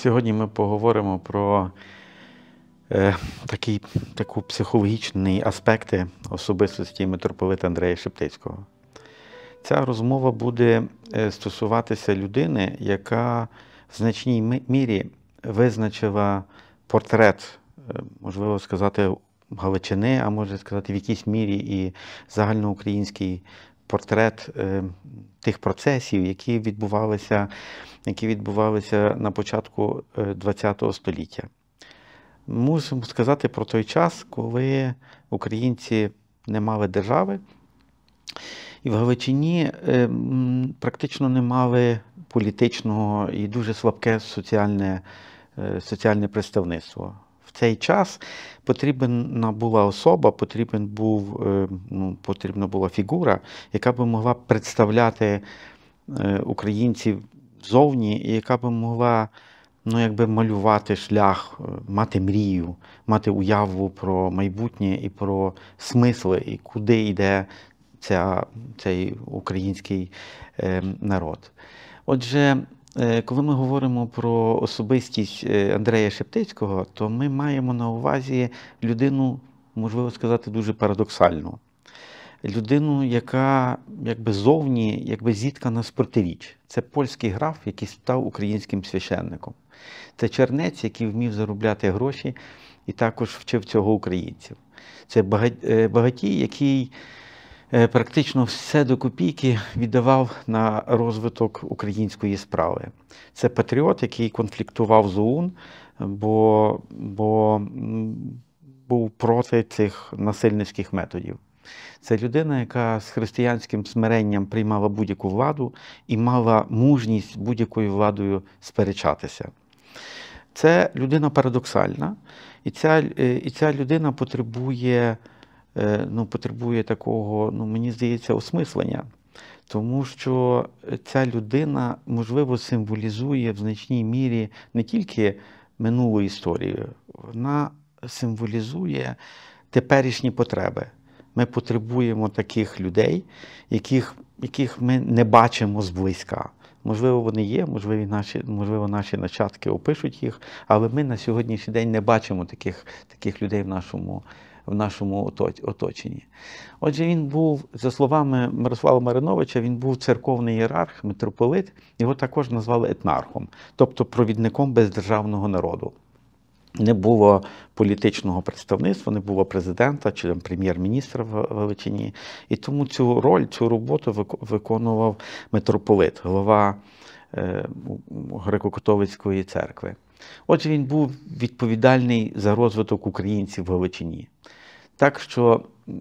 Сьогодні ми поговоримо про таку психологічні аспекти особистості митрополита Андрея Шептицького. Ця розмова буде стосуватися людини, яка в значній мірі визначила портрет, можливо сказати, Галичини, а може сказати в якійсь мірі і загальноукраїнський портрет тих процесів, які відбувалися на початку ХХ століття. Мусимо сказати про той час, коли українці не мали держави, і в Галичині практично не мали політичного і дуже слабке соціальне представництво. В цей час потрібна була особа, потрібна була фігура, яка би могла представляти українців зовні, і яка би могла малювати шлях, мати мрію, мати уяву про майбутнє і про смисли, і куди йде цей український народ. Отже, коли ми говоримо про особистість Андрея Шептицького, то ми маємо на увазі людину, можливо сказати, дуже парадоксальну. Людину, яка зовні зіткана з протиріч. Це польський граф, який став українським священником. Це чернець, який вмів заробляти гроші і також вчив цього українців. Це багатій, який практично все до копійки віддавав на розвиток української справи. Це патріот, який конфліктував з ОУН, бо був проти цих насильницьких методів. Це людина, яка з християнським смиренням приймала будь-яку владу і мала мужність з будь-якою владою сперечатися. Це людина парадоксальна, і ця людина потребує такого, мені здається, осмислення. Тому що ця людина, можливо, символізує в значній мірі не тільки минулу історію, вона символізує теперішні потреби. Ми потребуємо таких людей, яких ми не бачимо зблизька. Можливо, вони є, можливо, наші нащадки опишуть їх, але ми на сьогоднішній день не бачимо таких людей в нашому оточенні. Отже, він був, за словами Мирослава Мариновича, він був церковний ієрарх, митрополит, його також назвали етнархом, тобто провідником бездержавного народу. Не було політичного представництва, не було президента чи прем'єр-міністра в Галичині. І тому цю роботу виконував митрополит, голова Греко-католицької церкви. Отже, він був відповідальний за розвиток українців в Галичині. Так що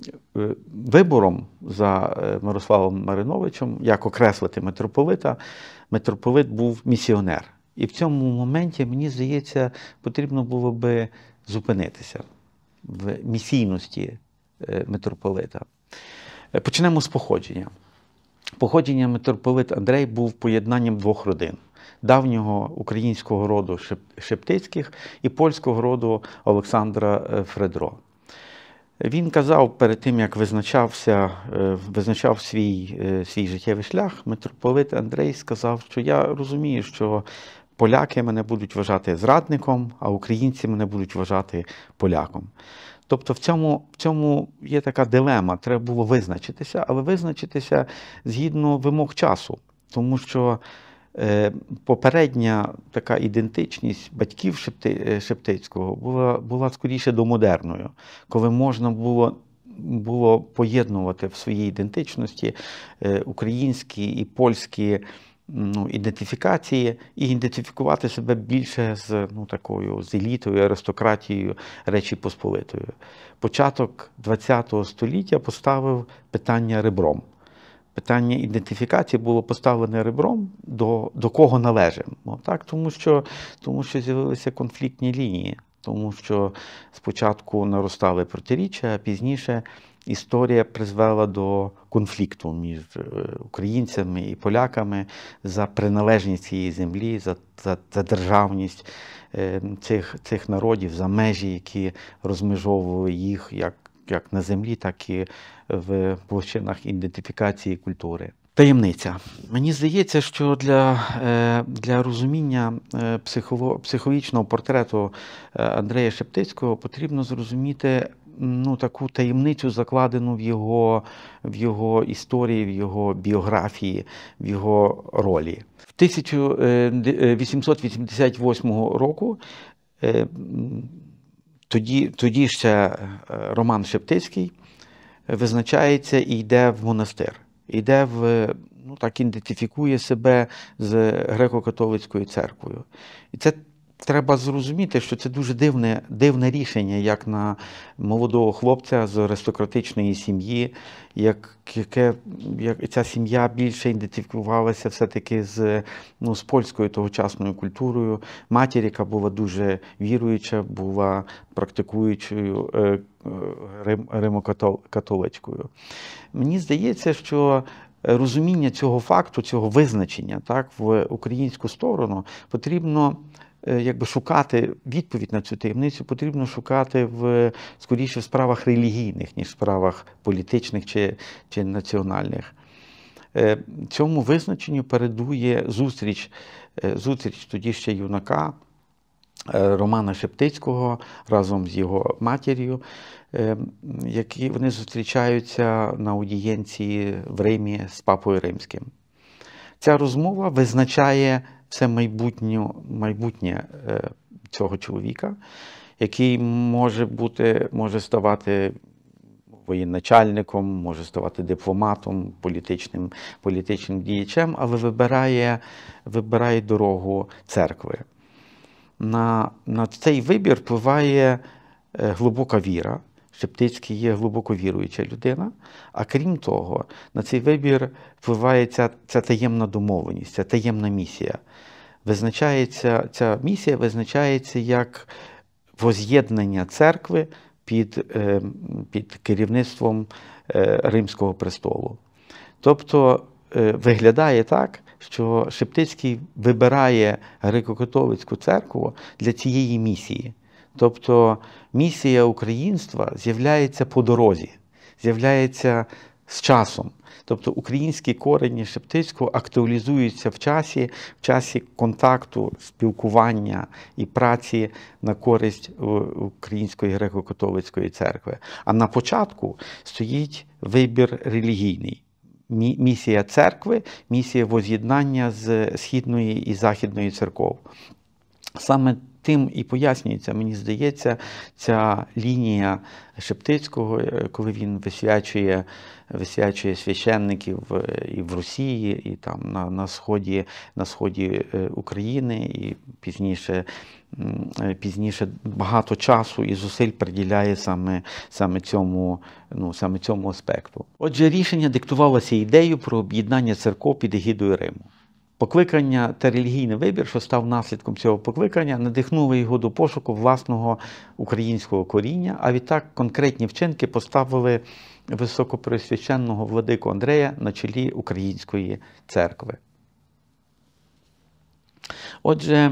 вибором за Мирославом Мариновичем, як окреслити митрополита, митрополит був місіонер. І в цьому моменті, мені здається, потрібно було би зупинитися в місійності митрополита. Почнемо з походження. Походження митрополит Андрей був поєднанням двох родин. Давнього українського роду Шептицьких і польського роду Олександра Фредро. Він казав, перед тим, як визначав свій життєвий шлях, митрополит Андрей сказав, що я розумію, що поляки мене будуть вважати зрадником, а українці мене будуть вважати поляком. Тобто в цьому є така дилема, треба було визначитися, але визначитися згідно вимог часу, тому що попередня така ідентичність батьків Шептицького була скоріше домодерною, коли можна було поєднунути в своїй ідентичності українські і польські ідентифікації і ідентифікувати себе більше з елітою, аристократією Речі Посполитої. Початок ХХ століття поставив питання ребром. Питання ідентифікації було поставлене ребром, до кого належимо. Тому що з'явилися конфліктні лінії, тому що спочатку наростали протиріччя, а пізніше історія призвела до конфлікту між українцями і поляками за приналежність цієї землі, за державність цих народів, за межі, які розмежовували їх як на землі, так і в площинах ідентифікації культури. Таємниця. Мені здається, що для розуміння психологічного портрету Андрея Шептицького потрібно зрозуміти таку таємницю, закладену в його історії, в його біографії, в його ролі. В 1888 року тоді ще Роман Шептицький визначається і йде в монастир. Йде ідентифікує себе з греко-католицькою церквою. І це треба зрозуміти, що це дуже дивне рішення, як на молодого хлопця з аристократичної сім'ї, як ця сім'я більше ідентифікувалася все-таки з польською тогочасною культурою. Матір, яка була дуже віруюча, була практикуючою римокатолицькою. Мені здається, що розуміння цього факту, цього визначення в українську сторону потрібно шукати відповідь на цю таємницю, потрібно шукати скоріше в справах релігійних, ніж в справах політичних чи національних. Цьому визначенню передує зустріч тоді ще юнака Романа Шептицького разом з його матір'ю, які вони зустрічаються на аудієнції в Римі з Папою Римським. Ця розмова визначає все майбутнє цього чоловіка, який може ставати воєначальником, може ставати дипломатом, політичним діячем, але вибирає дорогу церкви. На цей вибір впливає глибока віра. Шептицький є глибоко віруюча людина, а крім того, на цей вибір впливає ця таємна домовленість, ця таємна місія. Ця місія визначається як воз'єднання церкви під керівництвом Римського престолу. Тобто виглядає так, що Шептицький вибирає греко-католицьку церкву для цієї місії. Тобто місія українства з'являється по дорозі, з'являється з часом. Тобто українські корені Шептицького актуалізуються в часі контакту, спілкування і праці на користь Української греко-католицької церкви. А на початку стоїть вибір релігійний. Місія церкви, місія воз'єднання з Східної і Західної церков. Саме тим і пояснюється, мені здається, ця лінія Шептицького, коли він висвячує священників і в Росії, і там на сході України, і пізніше багато часу і зусиль приділяє саме цьому аспекту. Отже, рішення диктувалося ідеєю про об'єднання церков під егідою Риму. Покликання та релігійний вибір, що став наслідком цього покликання, надихнули його до пошуку власного українського коріння, а відтак конкретні вчинки поставили високопреосвященного владику Андрея на чолі української церкви. Отже,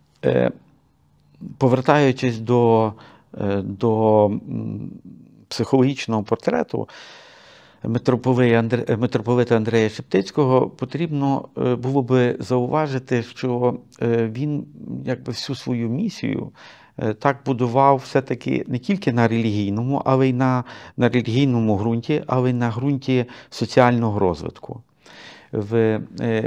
повертаючись до психологічного портрету митрополита Андрея Шептицького, потрібно було би зауважити, що він всю свою місію так будував все-таки не тільки на релігійному, але й на релігійному ґрунті, але й на ґрунті соціального розвитку. В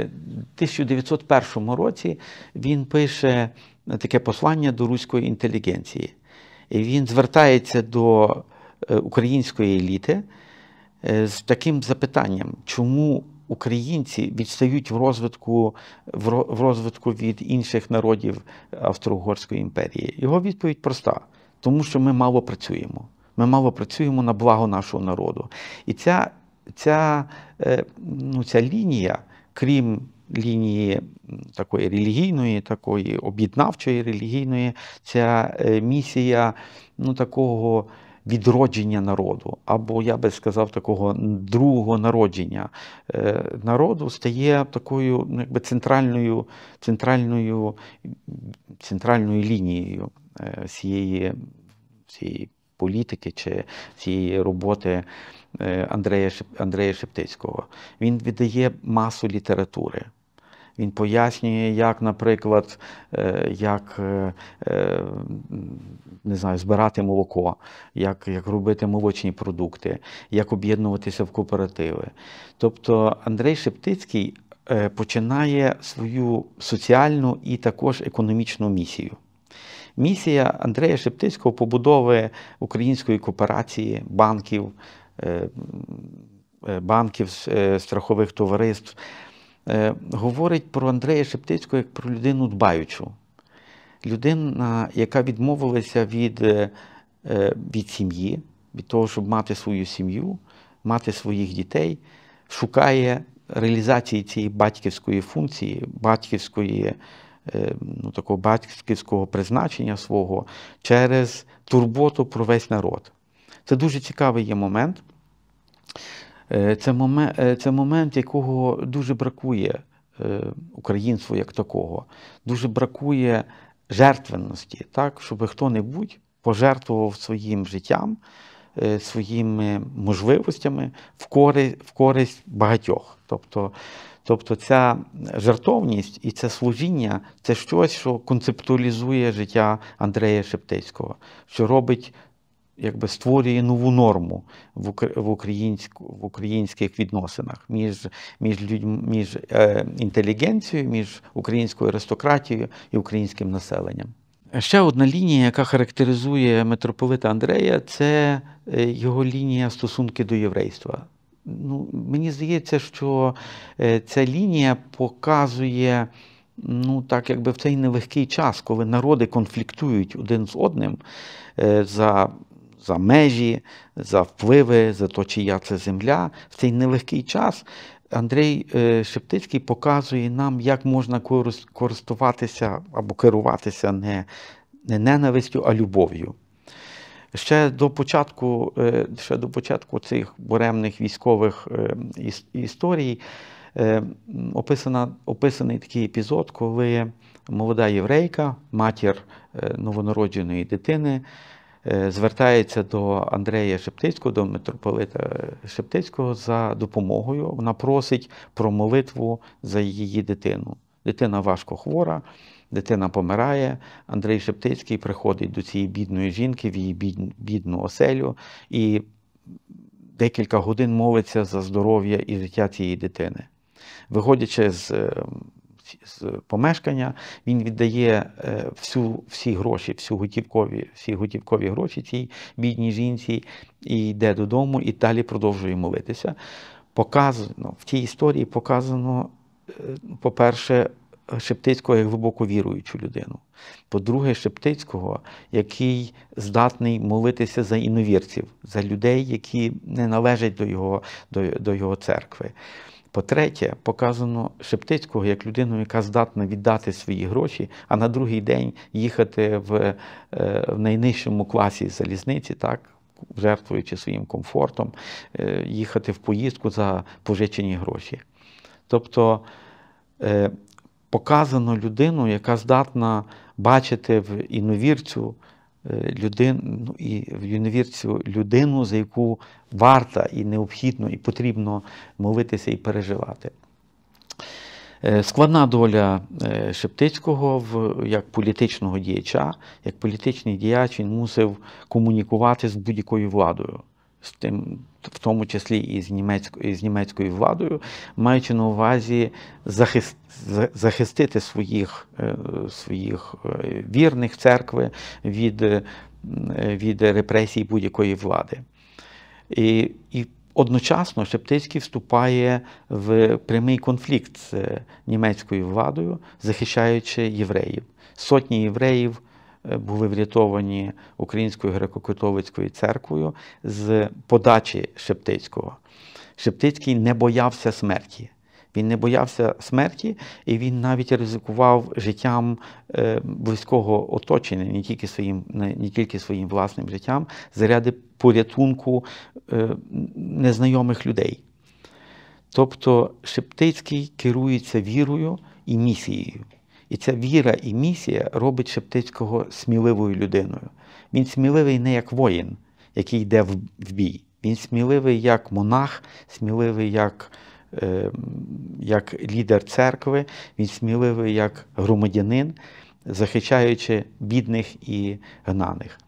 1901 році він пише таке послання до руської інтелігенції. І він звертається до української еліти з таким запитанням, чому українці відстають в розвитку від інших народів Австро-Угорської імперії. Його відповідь проста: тому що ми мало працюємо. Ми мало працюємо на благо нашого народу. І ця лінія, крім лінії такої релігійної, такої об'єднавчої релігійної, ця місія такого відродження народу, або, я би сказав, такого другого народження народу, стає такою центральною лінією всієї політики чи цієї роботи Андрея Шептицького. Він видає масу літератури. Він пояснює, як, наприклад, не знаю, збирати молоко, як робити молочні продукти, як об'єднуватися в кооперативи. Тобто Андрей Шептицький починає свою соціальну і також економічну місію. Місія Андрея Шептицького побудови української кооперації, банків, страхових товариств, говорить про Андрея Шептицького як про людину дбаючу. Людина, яка відмовилася від сім'ї, від того, щоб мати свою сім'ю, мати своїх дітей, шукає реалізації цієї батьківської функції, такого батьківського призначення свого через турботу про весь народ. Це дуже цікавий є момент. Це момент, якого дуже бракує українству як такого. Дуже бракує жертвенності, так, щоб хто-небудь пожертвував своїм життям, своїми можливостями в користь багатьох. Тобто ця жертовність і це служіння – це щось, що концептуалізує життя Андрея Шептицького, що робить, створює нову норму в українських відносинах між інтелігенцією, між українською аристократією і українським населенням. Ще одна лінія, яка характеризує митрополита Андрея, це його лінія стосунки до єврейства. Мені здається, що ця лінія показує, в цей нелегкий час, коли народи конфліктують один з одним за межі, за впливи, за те, чия це земля. В цей нелегкий час Андрей Шептицький показує нам, як можна користуватися або керуватися не ненавистю, а любов'ю. Ще до початку цих буремних військових історій описаний такий епізод, коли молода єврейка, матір новонародженої дитини, звертається до Андрея Шептицького, до митрополита Шептицького за допомогою. Вона просить про молитву за її дитину. Дитина важко хвора, дитина помирає. Андрей Шептицький приходить до цієї бідної жінки в її бідну оселю і декілька годин молиться за здоров'я і життя цієї дитини. Виходячи з помешкання, він віддає всі гроші, всі готівкові гроші цій бідній жінці і йде додому і далі продовжує молитися. В цій історії показано, по-перше, Шептицького як глибоко віруючу людину. По-друге, Шептицького, який здатний молитися за іновірців, за людей, які не належать до його церкви. По-третє, показано Шептицького як людину, яка здатна віддати свої гроші, а на другий день їхати в найнижчому класі залізниці, так, жертвуючи своїм комфортом, їхати в поїздку за пожичені гроші. Тобто показано людину, яка здатна бачити в іновірцю людину, за яку варто і необхідно, і потрібно молитися і переживати. Складна доля Шептицького як політичного діяча. Як політичний діяч він мусив комунікувати з будь-якою владою, в тому числі і з німецькою владою, маючи на увазі захистити своїх вірних церкви від репресій будь-якої влади. І одночасно Шептицький вступає в прямий конфлікт з німецькою владою, захищаючи євреїв. Сотні євреїв були врятовані Українською греко-католицькою церквою з подачі Шептицького. Шептицький не боявся смерті. Він не боявся смерті, і він навіть ризикував життям близького оточення, не тільки своїм власним життям, заради порятунку незнайомих людей. Тобто Шептицький керується вірою і місією. І ця віра і місія робить Шептицького сміливою людиною. Він сміливий не як воїн, який йде в бій. Він сміливий як монах, сміливий як лідер церкви, він сміливий як громадянин, захищаючи бідних і гнаних.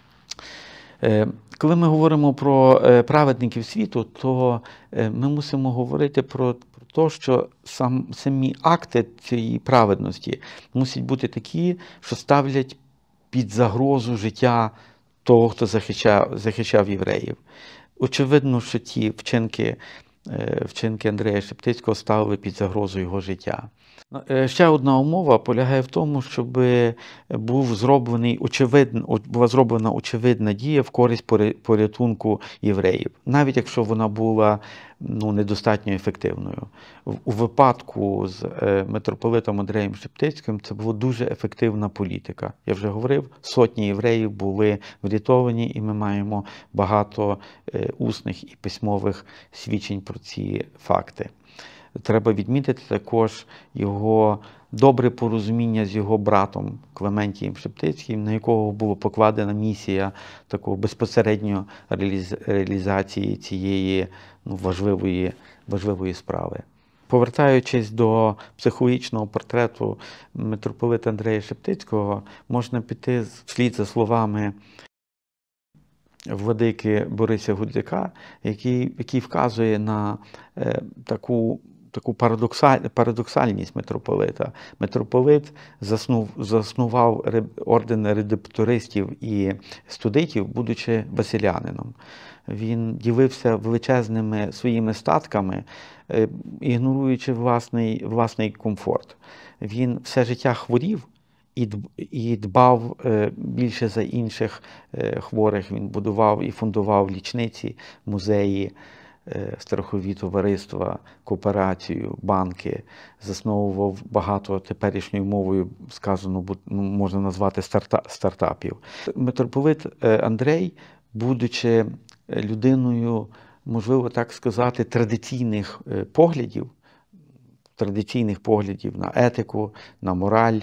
Коли ми говоримо про праведників світу, то ми мусимо говорити про те, що самі акти цієї праведності мусять бути такі, що ставлять під загрозу життя того, хто захищав євреїв. Очевидно, що ті вчинки Андрея Шептицького ставили під загрозу його життя. Ще одна умова полягає в тому, щоб була зроблена очевидна дія в користь порятунку євреїв, навіть якщо вона була недостатньо ефективною. У випадку з митрополитом Андреєм Шептицьким це була дуже ефективна політика. Я вже говорив, сотні євреїв були врятовані, і ми маємо багато усних і письмових свідчень про ці факти. Треба відмітити також його добре порозуміння з його братом Клементієм Шептицьким, на якого була покладена місія такого безпосередньої реалізації цієї важливої справи. Повертаючись до психологічного портрету митрополита Андрея Шептицького, можна піти вслід за словами владики Бориса Гудзяка, який вказує на таку парадоксальність митрополита. Митрополит заснував орден редемптористів і студитів, будучи василянином. Він ділився величезними своїми статками, ігноруючи власний комфорт. Він все життя хворів і дбав більше за інших хворих. Він будував і фундував лічниці, музеї, страхові товариства, кооперацію, банки, засновував багато теперішньою мовою сказано, можна назвати стартапів. Митрополит Андрей, будучи людиною, можливо так сказати, традиційних поглядів на етику, на мораль,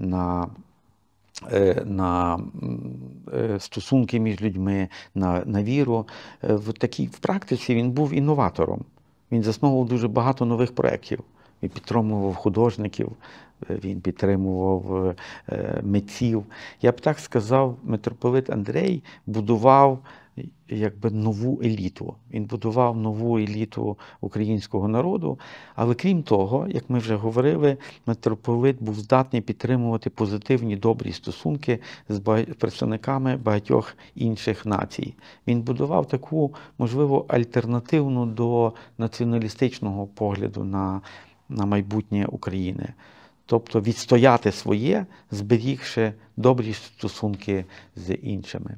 на стосунки між людьми, на віру. В практиці він був інноватором. Він засновував дуже багато нових проєктів. Він підтримував художників, він підтримував митців. Я б так сказав, митрополит Андрей будував нову еліту. Він будував нову еліту українського народу, але крім того, як ми вже говорили, митрополит був здатний підтримувати позитивні, добрі стосунки з представниками багатьох інших націй. Він будував таку, можливо, альтернативну до націоналістичного погляду на майбутнє України. Тобто відстояти своє, зберігши добрі стосунки з іншими.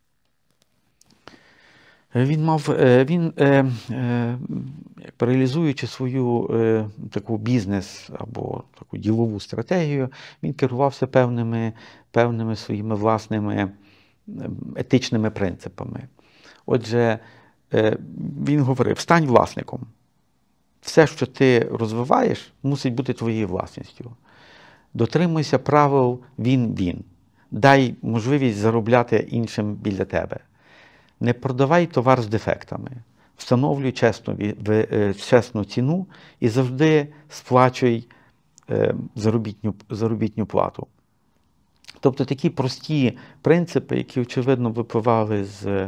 Реалізуючи свою таку бізнес або таку ділову стратегію, він керувався певними своїми власними етичними принципами. Отже, він говорив: стань власником. Все, що ти розвиваєш, мусить бути твоєю власністю. Дотримуйся правил він-він. Дай можливість заробляти іншим біля тебе. Не продавай товар з дефектами. Встановлюй чесну ціну і завжди сплачуй заробітну плату. Тобто такі прості принципи, які, очевидно, випливали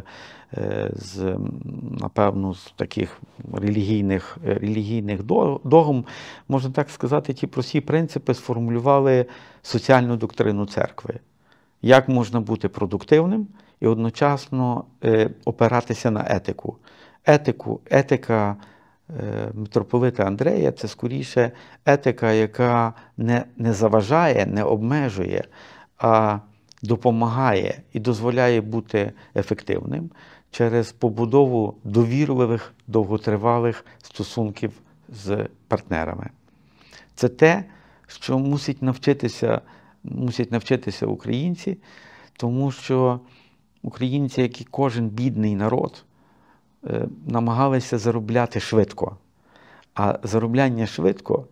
напевно, з таких релігійних догм, можна так сказати, ті прості принципи сформулювали соціальну доктрину церкви. Як можна бути продуктивним і одночасно опиратися на етику. Етика митрополита Андрея – це скоріше етика, яка не заважає, не обмежує, а допомагає і дозволяє бути ефективним через побудову довірливих, довготривалих стосунків з партнерами. Це те, що мусять навчитися українці, тому що українці, як і кожен бідний народ, намагалися заробляти швидко. А заробляння швидко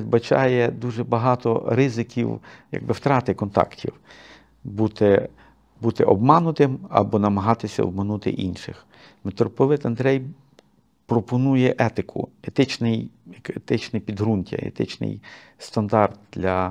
передбачає дуже багато ризиків втрати контактів. Бути бути обманутим або намагатися обманути інших. Митрополит Андрей пропонує етику, етичне підґрунтя, етичний стандарт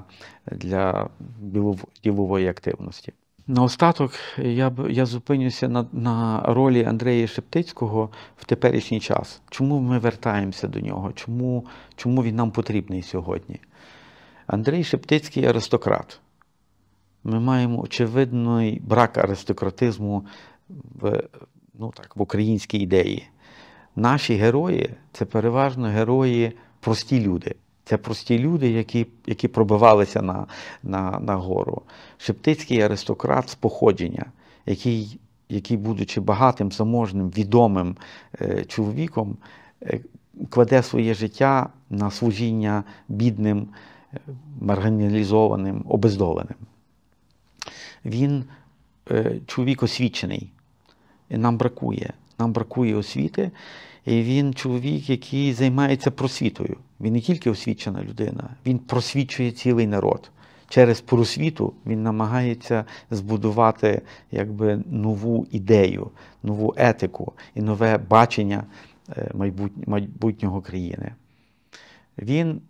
для ділової активності. Наостаток я зупинюся на ролі Андрея Шептицького в теперішній час. Чому ми вертаємося до нього? Чому він нам потрібний сьогодні? Андрей Шептицький – аристократ. Ми маємо очевидний брак аристократизму в українській ідеї. Наші герої – це переважно герої прості люди. Це прості люди, які пробивалися на гору. Шептицький аристократ з походження, який, будучи багатим, заможним, відомим чоловіком, кладе своє життя на служіння бідним, маргіналізованим, обездоленим. Він чоловік освічений, і нам бракує освіти, і він чоловік, який займається просвітою. Він не тільки освічена людина, він просвічує цілий народ. Через просвіту він намагається збудувати нову ідею, нову етику і нове бачення майбутнього країни. Він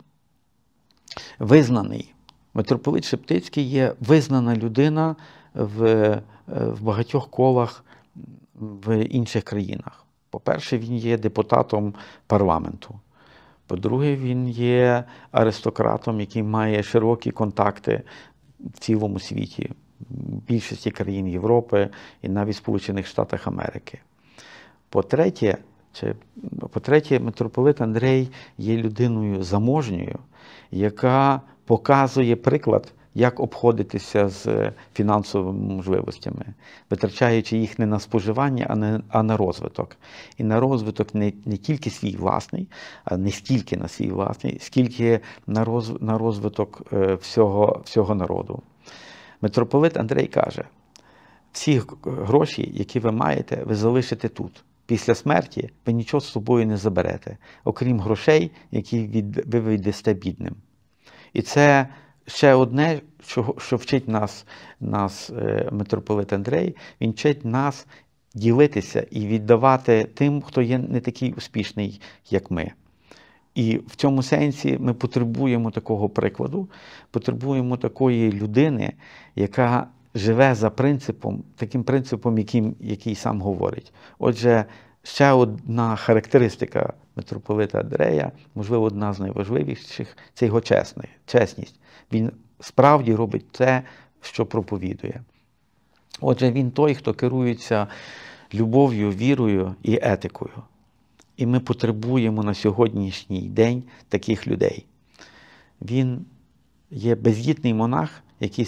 визнаний. Митрополит Шептицький є визнана людина в багатьох колах в інших країнах. По-перше, він є депутатом парламенту. По-друге, він є аристократом, який має широкі контакти в цілому світі, в більшості країн Європи і навіть Сполучених Штатах Америки. По-третє, митрополит Андрей є людиною заможньою, яка показує приклад, як обходитися з фінансовими можливостями, витрачаючи їх не на споживання, а на розвиток. І на розвиток не тільки свій власний, а не стільки на свій власний, скільки на розвиток всього народу. Митрополит Андрей каже: всі гроші, які ви маєте, ви залишите тут. Після смерті ви нічого з собою не заберете, окрім грошей, які ви віддасте бідним. І це ще одне, що вчить нас митрополит Андрей, він вчить нас ділитися і віддавати тим, хто є не такий успішний, як ми. І в цьому сенсі ми потребуємо такого прикладу, потребуємо такої людини, яка живе за таким принципом, який сам говорить. Отже, ще одна характеристика митрополита Андрея, можливо, одна з найважливіших, це його чесність. Він справді робить те, що проповідує. Отже, він той, хто керується любов'ю, вірою і етикою. І ми потребуємо на сьогоднішній день таких людей. Він є бездітний монах, який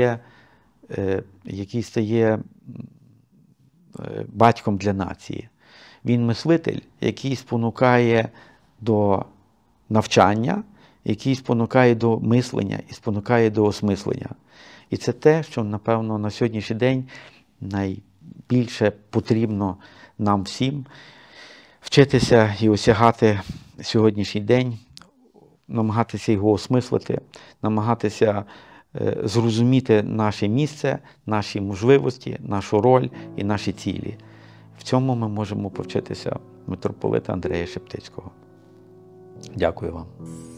стає батьком для нації. Він мислитель, який спонукає до навчання, який спонукає до мислення і спонукає до осмислення. І це те, що, напевно, на сьогоднішній день найбільше потрібно нам всім вчитися і осягати сьогоднішній день, намагатися його осмислити, намагатися зрозуміти наше місце, наші можливості, нашу роль і наші цілі. В цьому ми можемо повчитися митрополита Андрея Шептицького. Дякую вам.